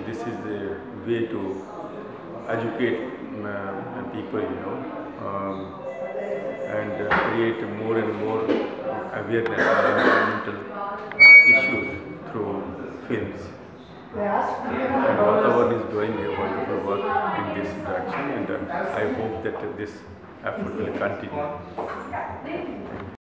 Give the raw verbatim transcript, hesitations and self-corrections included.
this is a way to educate uh, people, you know, um, and uh, create more and more awareness on environmental uh, issues through films. And Vatavaran is doing a wonderful work in this direction, and uh, I hope that this effort will continue.